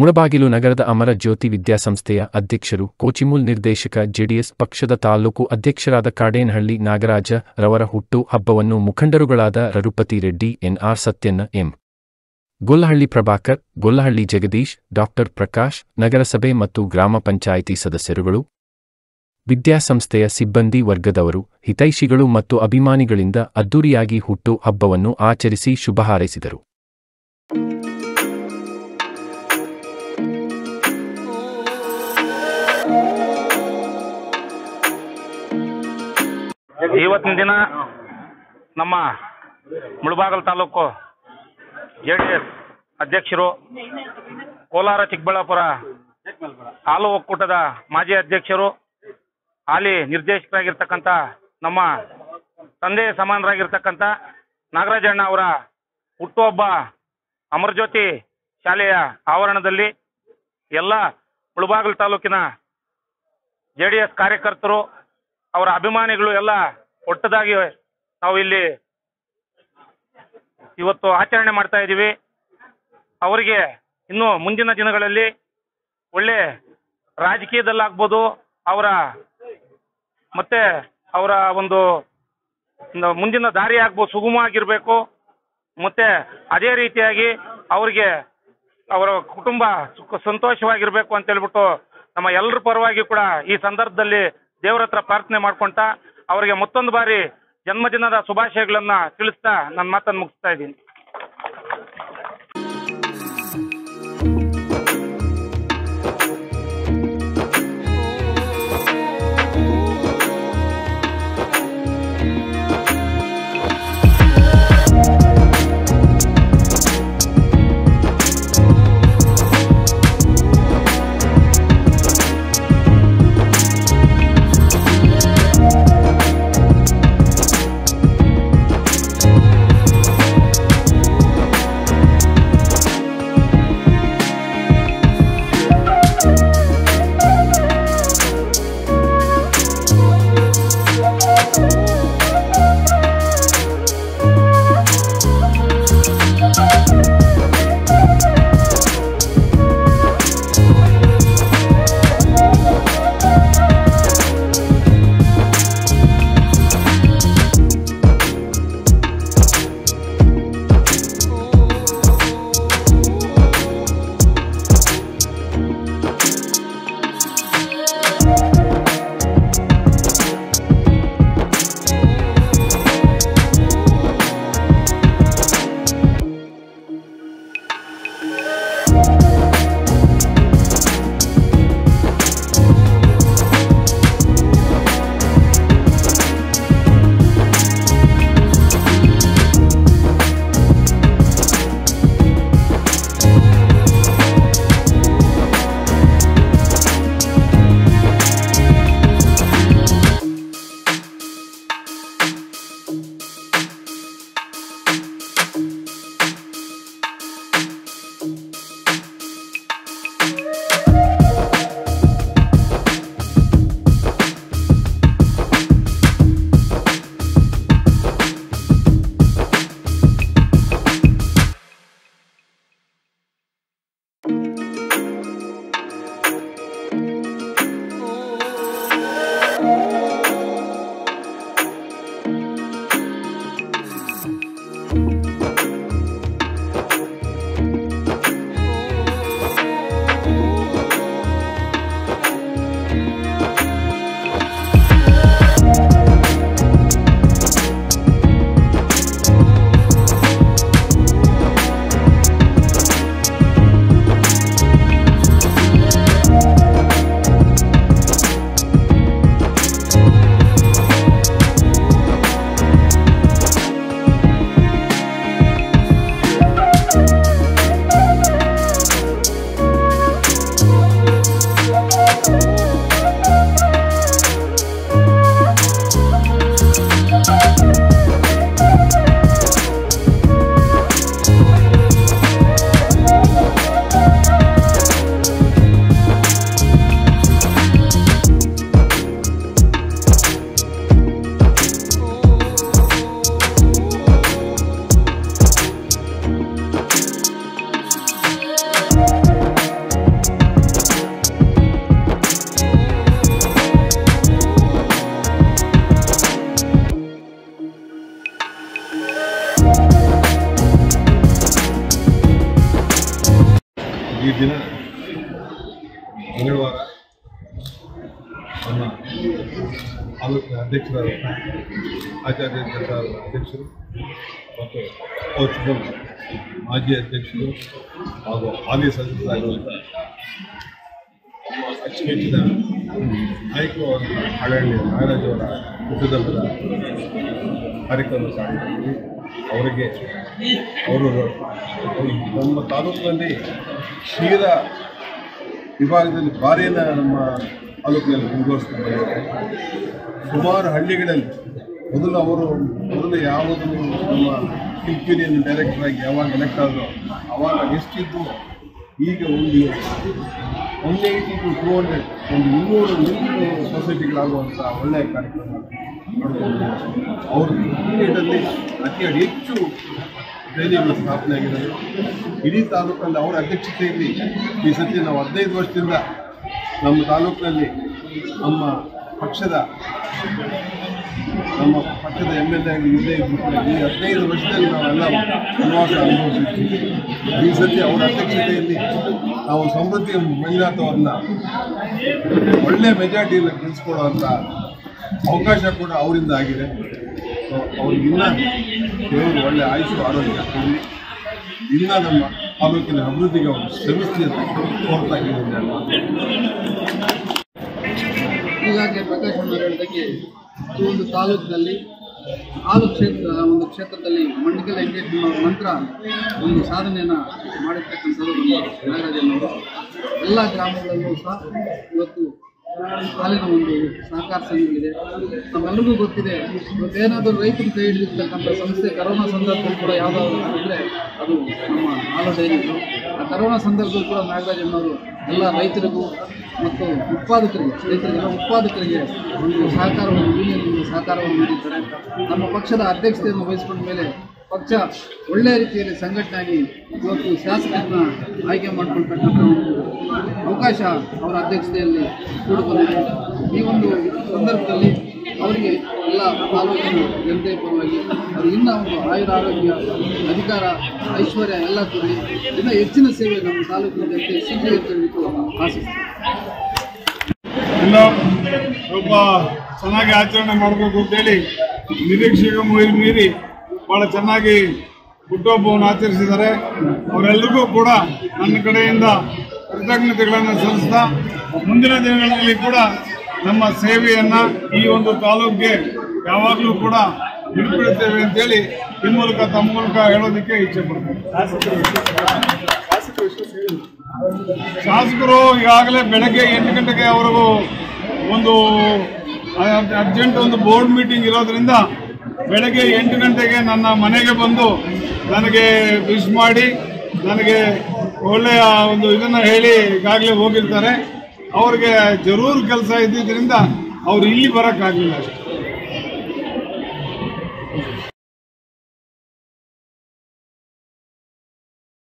ಮುಳಬಾಗಿಲು ನಗರದ ಅಮರಜ್ಯೋತಿ ವಿದ್ಯಾಸಂಸ್ಥೆಯ ಅಧ್ಯಕ್ಷರು, ಕೋಚಿಮುಲ್ ನಿರ್ದೇಶಕ, ಜೆಡಿಎಸ್ ಪಕ್ಷದ ತಾಲೂಕು ಅಧ್ಯಕ್ಷರಾದ ಕಾಡೇನಹಳ್ಳಿ ನಾಗರಾಜ ರವರ ಹುಟ್ಟು ಹಬ್ಬವನ್ನು ಮುಖಂಡರುಗಳಾದ Raghupathi Reddy, NR Satyanna, M. Gollahalli Prabhakar, Gollahalli Jagadish, doctor Prakash, ನಗರಸಭೆ ಮತ್ತು ಗ್ರಾಮ ಪಂಚಾಯಿತಿ ಸದಸ್ಯರುಗಳು, ವಿದ್ಯಾಸಂಸ್ಥೆಯ ಸಿಬ್ಬಂದಿ ವರ್ಗದವರು, ಹಿತೈಷಿಗಳು ಮತ್ತು ಅಭಿಮಾನಿಗಳಿಂದ ಅದ್ದೂರಿಯಾಗಿ ಹುಟ್ಟು ಹಬ್ಬವನ್ನು ಆಚರಿಸಿ ಶುಭ ಹಾರೈಸಿದರು. ಇವತ್ತಿನ ದಿನ ನಮ್ಮ ಮುಳಬಾಗಿಲು ತಾಲೂಕು ಜೆಡಿಎಸ್ ಅಧ್ಯಕ್ಷರು, ಕೋಲಾರ ಚಿಕ್ಕಬಳ್ಳಾಪುರ ಹಾಲು ಒಕ್ಕೂಟದ ಮಾಜಿ ಅಧ್ಯಕ್ಷರು, ಹಾಲಿ ನಿರ್ದೇಶಕರಾಗಿರ್ತಕ್ಕಂಥ ನಮ್ಮ ತಂದೆ ಸಮಾನರಾಗಿರ್ತಕ್ಕಂಥ ನಾಗರಾಜಣ್ಣ ಅವರ ಹುಟ್ಟುಹಬ್ಬ ಅಮರಜ್ಯೋತಿ ಶಾಲೆಯ ಆವರಣದಲ್ಲಿ ಎಲ್ಲ ಮುಳಬಾಗಿಲು ತಾಲೂಕಿನ ಜೆಡಿಎಸ್ ಕಾರ್ಯಕರ್ತರು, ಅವರ ಅಭಿಮಾನಿಗಳು ಎಲ್ಲ ಒಟ್ಟದಾಗಿ ನಾವು ಇಲ್ಲಿ ಇವತ್ತು ಆಚರಣೆ ಮಾಡ್ತಾ ಇದ್ದೀವಿ. ಅವರಿಗೆ ಇನ್ನು ಮುಂದಿನ ದಿನಗಳಲ್ಲಿ ಒಳ್ಳೆ ರಾಜಕೀಯದಲ್ಲಾಗ್ಬೋದು, ಅವರ ಒಂದು ಮುಂದಿನ ದಾರಿ ಆಗ್ಬೋದು ಸುಗಮವಾಗಿರಬೇಕು. ಮತ್ತೆ ಅದೇ ರೀತಿಯಾಗಿ ಅವರಿಗೆ ಅವರ ಕುಟುಂಬ ಸಂತೋಷವಾಗಿರಬೇಕು ಅಂತ ಹೇಳ್ಬಿಟ್ಟು ನಮ್ಮ ಎಲ್ಲರ ಪರವಾಗಿ ಕೂಡ ಈ ಸಂದರ್ಭದಲ್ಲಿ ದೇವರ ಹತ್ರ ಪ್ರಾರ್ಥನೆ ಮಾಡ್ಕೊಂತ ಅವರಿಗೆ ಮತ್ತೊಂದು ಬಾರಿ ಜನ್ಮದಿನದ ಶುಭಾಶಯಗಳನ್ನ ತಿಳಿಸ್ತಾ ನನ್ನ ಮಾತನ್ನು ಮುಗಿಸ್ತಾ ಇದ್ದೀನಿ. ಈ ದಿನ ಮಂಗಳವಾರ ನಮ್ಮ ತಾಲೂಕಿನ ಅಧ್ಯಕ್ಷರಾದ ಆಚಾರ್ಯ ಅಧ್ಯಕ್ಷರು ಮತ್ತು ಕೋಚ್ಮೂಲ್ ಮಾಜಿ ಅಧ್ಯಕ್ಷರು ಹಾಗೂ ಹಾಲಿ ಸದಸ್ಯರಾಗಿರುವಂಥ ಅಚ್ಚುಮೆಚ್ಚಿನ ನಾಯಕರು ಹಳಹಳ್ಳಿ ನಾಗರಾಜ್ ಅವರ ಹುಟ್ಟುಹಬ್ಬದ ಕಾರ್ಯಕ್ರಮ ಸಾಗಿದ್ದೀವಿ. ಅವರಿಗೆ ಅವರು ನಮ್ಮ ತಾಲೂಕಿನಲ್ಲಿ ಕ್ಷೀರ ವಿಭಾಗದಲ್ಲಿ ಭಾರಿಯನ್ನು ನಮ್ಮ ತಾಲೂಕಿನಲ್ಲಿ ಮುಂದುವರಿಸ್ಕೊಂಡು ಬಂದಿದ್ದಾರೆ. ಸುಮಾರು ಹಳ್ಳಿಗಳಲ್ಲಿ ಮೊದಲು ಯಾವುದನ್ನು ನಮ್ಮ ಸಿಲ್ಕ್ ಯೂನಿಯನ್ ಡೈರೆಕ್ಟರ್ ಆಗಿ ಯಾವಾಗ ಎಲೆಕ್ಟ್ ಆದರೂ ಆವಾಗ ಎಷ್ಟಿದ್ದು ಈಗ ಒಂದು 180 to 200 ಒಂದು 200 ಸೊಸೈಟಿಗಳಾಗುವಂಥ ಒಳ್ಳೆಯ ಕಾರ್ಯಕ್ರಮ ಮಾಡಿಕೊಂಡು ಅವ್ರ ಯೂನಿಟಲ್ಲಿ ಅತಿ ಹೆಚ್ಚು ಡೈರಿಗಳು ಸ್ಥಾಪನೆ ಆಗಿರೋದು. ಇಡೀ ತಾಲೂಕಲ್ಲಿ ಅವರ ಅಧ್ಯಕ್ಷತೆಯಲ್ಲಿ ಈ ಸತಿ ನಾವು 15 ವರ್ಷದಿಂದ ನಮ್ಮ ತಾಲೂಕಿನಲ್ಲಿ ನಮ್ಮ ಪಕ್ಷದ MLA ಆಗಿ ಇದ್ದೇ ಈ 15 ವರ್ಷದಲ್ಲಿ ನಾವೆಲ್ಲ ಪ್ರವಾಸ ಅನುಭವಿಸಿದ್ವಿ. ಈ ಸತಿ ಅವರ ಅಧ್ಯಕ್ಷತೆಯಲ್ಲಿ ನಾವು ಸಮೃದ್ಧಿ ಮಂಜುನಾಥ್ ಅವ್ರನ್ನ ಒಳ್ಳೆ ಮೆಜಾರಿಟಿಯಲ್ಲಿ ಗೆಲ್ಲಿಸ್ಕೊಳ್ಳುವಂಥ ಅವಕಾಶ ಕೂಡ ಅವರಿಂದ ಆಗಿದೆ. ಸೊ ಅವ್ರಿಗಿನ್ನ ದೇವರು ಒಳ್ಳೆ ಆಯುಷು ಆರೋಗ್ಯ ಕೊಡಲಿ. ಇನ್ನ ನಮ್ಮ ತಾಲೂಕಿನ ಅಭಿವೃದ್ಧಿಗೆ ಅವರು ಶ್ರಮಿಸ್ಲಿ ಅಂತ ಕೋರ್ತಾ ಇದ್ದೀನಿ. ಈಗಾಗಲೇ ಪ್ರಕಾಶ್ ಅವರು ಹೇಳಿದಂಗೆ ಈ ಒಂದು ತಾಲೂಕಿನಲ್ಲಿ ಒಂದು ಕ್ಷೇತ್ರದಲ್ಲಿ ಮಂಡಿಕಲ್ ಎಂಗೇಜ್ಮೆಂಟ್ ನಂತರ ಒಂದು ಸಾಧನೆಯನ್ನು ಮಾಡಿರ್ತಕ್ಕಂಥದ್ದು ನಮ್ಮ ನಾಗರಾಜನವರು. ಎಲ್ಲ ಗ್ರಾಮಗಳಲ್ಲೂ ಸಹ ಇವತ್ತು ಹಾಲಿನ ಒಂದು ಸಹಕಾರ ಸಂಘಗಳಿದೆ. ನಮ್ಮೆಲ್ಲರಿಗೂ ಗೊತ್ತಿದೆ, ಇವತ್ತೇನಾದರೂ ರೈತರು ಕೈ ಹಿಡಿದಿರ್ತಕ್ಕಂಥ ಸಂಸ್ಥೆ ಕರೋನಾ ಸಂದರ್ಭದಲ್ಲಿ ಕೂಡ ಯಾವುದಾದ್ರು ಇದ್ದರೆ ಅದು ನಮ್ಮ ಹಾಲು ಡೈರಿಗಳು. ಆ ಕರೋನಾ ಸಂದರ್ಭದಲ್ಲಿ ಕೂಡ ನಾಗರಾಜನವರು ಎಲ್ಲ ರೈತರಿಗೂ ಮತ್ತು ಉತ್ಪಾದಕರಿಗೆ ಒಂದು ಸಹಕಾರವನ್ನು ಯೂನಿಯನ್ ಸಹಕಾರವನ್ನು ನೀಡಿದ್ದಾರೆ. ನಮ್ಮ ಪಕ್ಷದ ಅಧ್ಯಕ್ಷತೆಯನ್ನು ವಹಿಸಿಕೊಂಡ ಮೇಲೆ ಪಕ್ಷ ಒಳ್ಳೆಯ ರೀತಿಯಲ್ಲಿ ಸಂಘಟನೆಯಾಗಿ ಇವತ್ತು ಶಾಸಕರನ್ನ ಆಯ್ಕೆ ಮಾಡಿಕೊಳ್ತಕ್ಕಂಥ ಒಂದು ಅವಕಾಶ ಅವರ ಅಧ್ಯಕ್ಷತೆಯಲ್ಲಿ ಕೂಡಿಬಂದಿದೆ. ಈ ಒಂದು ಸಂದರ್ಭದಲ್ಲಿ ಅವರಿಗೆ ಎಲ್ಲ ತಾಲೂಕಿನ ಜನತೆ ಪರವಾಗಿ ಅವರು ಇನ್ನೂ ಒಂದು ಆಯುರಾರೋಗ್ಯ, ಅಧಿಕಾರ, ಐಶ್ವರ್ಯ ಎಲ್ಲ ಕೂಡಿ ಇನ್ನೂ ಹೆಚ್ಚಿನ ಸೇವೆ ನಮ್ಮ ತಾಲೂಕಿನ ಜನತೆ ಸಿಗಲಿ ಅಂತ ಹೇಳ್ಬಿಟ್ಟು ಆಶಿಸ್ತಾರೆ. ಎಲ್ಲ ಸ್ವಲ್ಪ ಚೆನ್ನಾಗಿ ಆಚರಣೆ ಮಾಡಬೇಕು ಅಂತೇಳಿ ನಿರೀಕ್ಷೆಗೆ ಮೀರಿ ಭಾಳ ಚೆನ್ನಾಗಿ ಹುಟ್ಟುಹಬ್ಬವನ್ನು ಆಚರಿಸಿದ್ದಾರೆ. ಅವರೆಲ್ಲರಿಗೂ ಕೂಡ ನನ್ನ ಕಡೆಯಿಂದ ಕೃತಜ್ಞತೆಗಳನ್ನು ಸಲ್ಲಿಸ್ತಾ ಮುಂದಿನ ದಿನಗಳಲ್ಲಿ ಕೂಡ ನಮ್ಮ ಸೇವೆಯನ್ನು ಈ ಒಂದು ತಾಲೂಕಿಗೆ ಯಾವಾಗಲೂ ಕೂಡ ಹಿಡಿಬಿಡುತ್ತೇವೆ ಅಂತೇಳಿ ಈ ಮೂಲಕ ತಮ್ಮ ಮೂಲಕ ಹೇಳೋದಕ್ಕೆ ಇಚ್ಛೆ ಪಡ್ತೇನೆ. ಶಾಸಕರು ಈಗಾಗಲೇ ಬೆಳಗ್ಗೆ 8 ಗಂಟೆಗೆ ಅವರಿಗೂ ಒಂದು ಅರ್ಜೆಂಟ್ ಒಂದು ಬೋರ್ಡ್ ಮೀಟಿಂಗ್ ಇರೋದ್ರಿಂದ ಬೆಳಗ್ಗೆ 8 ಗಂಟೆಗೆ ನನ್ನ ಮನೆಗೆ ಬಂದು ನನಗೆ ವಿಶ್ ಮಾಡಿ ನನಗೆ ಒಳ್ಳೆಯ ಒಂದು ಇದನ್ನು ಹೇಳಿ ಈಗಾಗಲೇ ಹೋಗಿರ್ತಾರೆ. ಅವ್ರಿಗೆ ಜರೂರು ಕೆಲಸ ಇದ್ದಿದ್ದರಿಂದ ಅವ್ರು ಇಲ್ಲಿ ಬರೋಕ್ಕಾಗಲಿಲ್ಲ ಅಷ್ಟೇ.